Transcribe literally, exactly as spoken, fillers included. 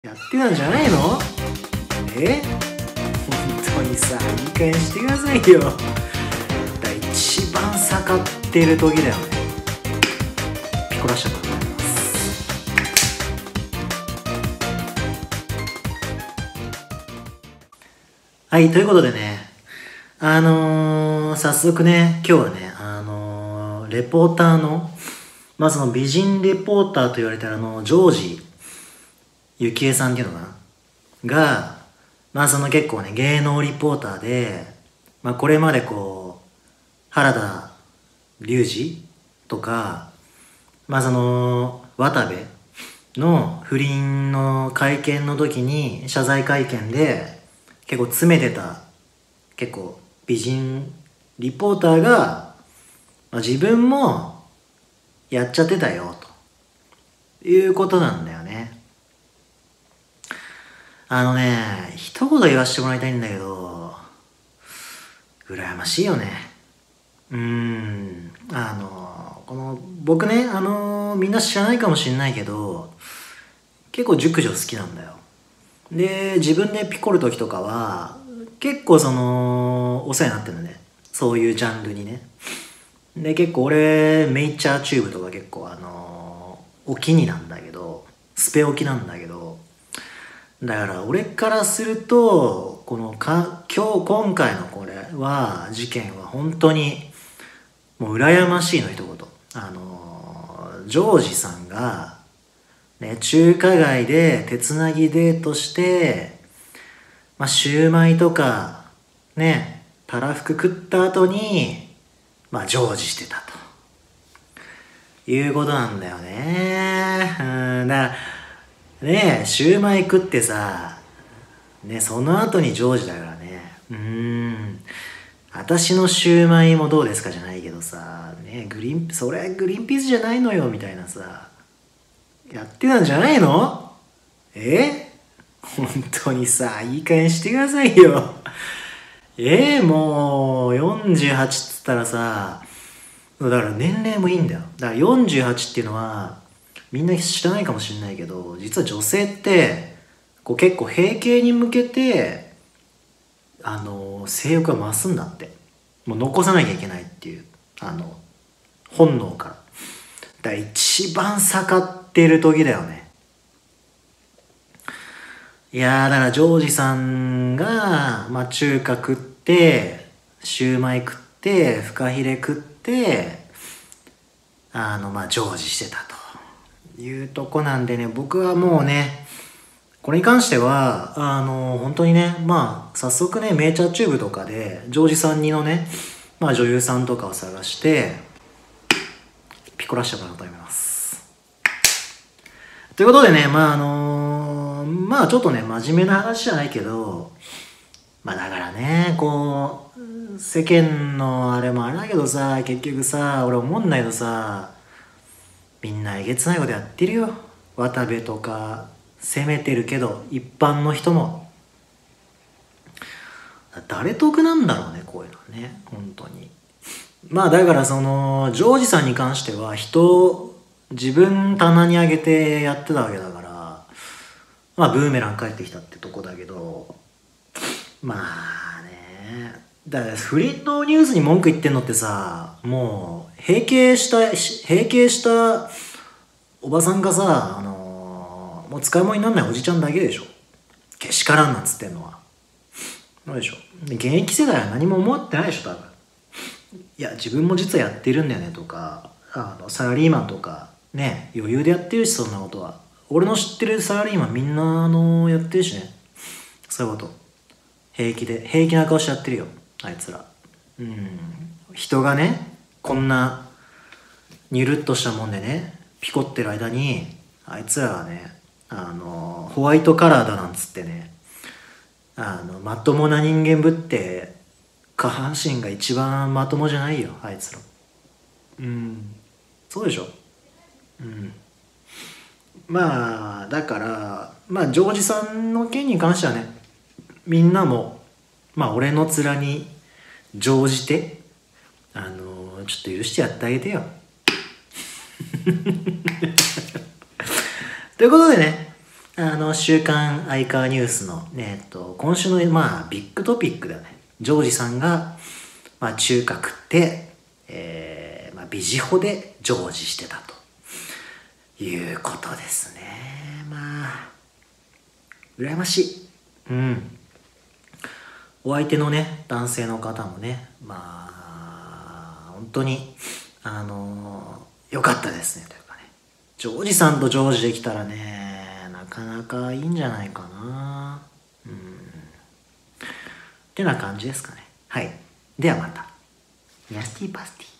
やってたんじゃないの？え？本当にさ、いい加減してくださいよ。だ一番盛ってる時だよね。ピコラッシャーでございます。はい、ということでね、あのー、早速ね、今日はね、あのー、レポーターの、まあその美人レポーターと言われたあの、ジョージゆきえさんっていうのかなが、まあその結構ね、芸能リポーターで、まあこれまでこう、原田龍二とか、まあその、渡部の不倫の会見の時に、謝罪会見で、結構詰めてた、結構美人リポーターが、まあ、自分もやっちゃってたよ、ということなんだよね。あのね、一言言わせてもらいたいんだけど、羨ましいよね。うーん、あの、この、僕ね、あの、みんな知らないかもしれないけど、結構熟女好きなんだよ。で、自分でピコる時とかは、結構その、お世話になってるのね。そういうジャンルにね。で、結構俺、メイチャーチューブとか結構あの、お気になんだけど、スペおきなんだけど、だから俺からするとこのか今日今回のこれは事件は本当にもう羨ましいの一言。あのジョージさんがね、中華街で手つなぎデートしてまあシューマイとかねたらふく食った後にまあジョージしてたということなんだよね。うんだからねえ、シューマイ食ってさ、ね、その後にジョージだからね。うーん。私のシューマイもどうですかじゃないけどさ、ね、グリーン、それグリーンピースじゃないのよ、みたいなさ。やってたんじゃないの？え？本当にさ、いい加減してくださいよ。えー、もう、よんじゅうはちっつったらさ、だから年齢もいいんだよ。だからよんじゅうはちっていうのは、みんな知らないかもしれないけど、実は女性ってこう結構閉経に向けてあの性欲が増すんだって。もう残さなきゃいけないっていうあの本能から。だから一番盛ってる時だよね。いやーだからジョージさんが、まあ、中華食ってシューマイ食ってフカヒレ食ってあのまあジョージしてたというとこなんでね、僕はもうねこれに関してはあの本当にね、まあ早速ねメイチャーチューブとかでジョージさんにのね、まあ女優さんとかを探してピコらしてもらおうと思います。ということでね、まああのまあちょっとね真面目な話じゃないけど、まあだからねこう世間のあれもあれだけどさ、結局さ俺思んないとさ、みんなえげつないことやってるよ。渡部とか攻めてるけど一般の人も誰得なんだろうね、こういうのはね本当に。まあだからそのジョージさんに関しては人を自分棚に上げてやってたわけだから、まあブーメラン帰ってきたってとこだけど、まあね、だから不倫のニュースに文句言ってんのってさ、もう閉経した閉経したおばさんがさ、あのーもう使い物にならないおじちゃんだけでしょ。けしからんなんつってんのは。そうでしょ。で現役世代は何も思ってないでしょ、多分。いや、自分も実はやってるんだよねとか、あの、サラリーマンとか、ね、余裕でやってるし、そんなことは。俺の知ってるサラリーマンみんな、あのやってるしね。そういうこと。平気で、平気な顔してやってるよ、あいつら。うん。人がね、こんな、ニュルっとしたもんでね、ピコってる間に、あいつらはね、あの、ホワイトカラーだなんつってね、あの、まともな人間ぶって、下半身が一番まともじゃないよ、あいつら。うん。そうでしょ。うん。まあ、だから、まあ、ジョージさんの件に関してはね、みんなも、まあ、俺の面に乗じて、あのちょっと許してやってあげてよ。ということでね、 あの、週刊アイカーニュースのね、えっと、今週の、まあ、ビッグトピックだよね。ジョージさんが、まあ、中華食って、えー、まあ、ビジホでジョージしてたということですね。まあ、羨ましい。うん。お相手のね、男性の方もね、まあ、本当に、あのー、良かったですね、というかね。ジョージさんとジョージできたらね、なかなかいいんじゃないかな。うん。ってな感じですかね。はい。ではまた。ニャスティーパスティ。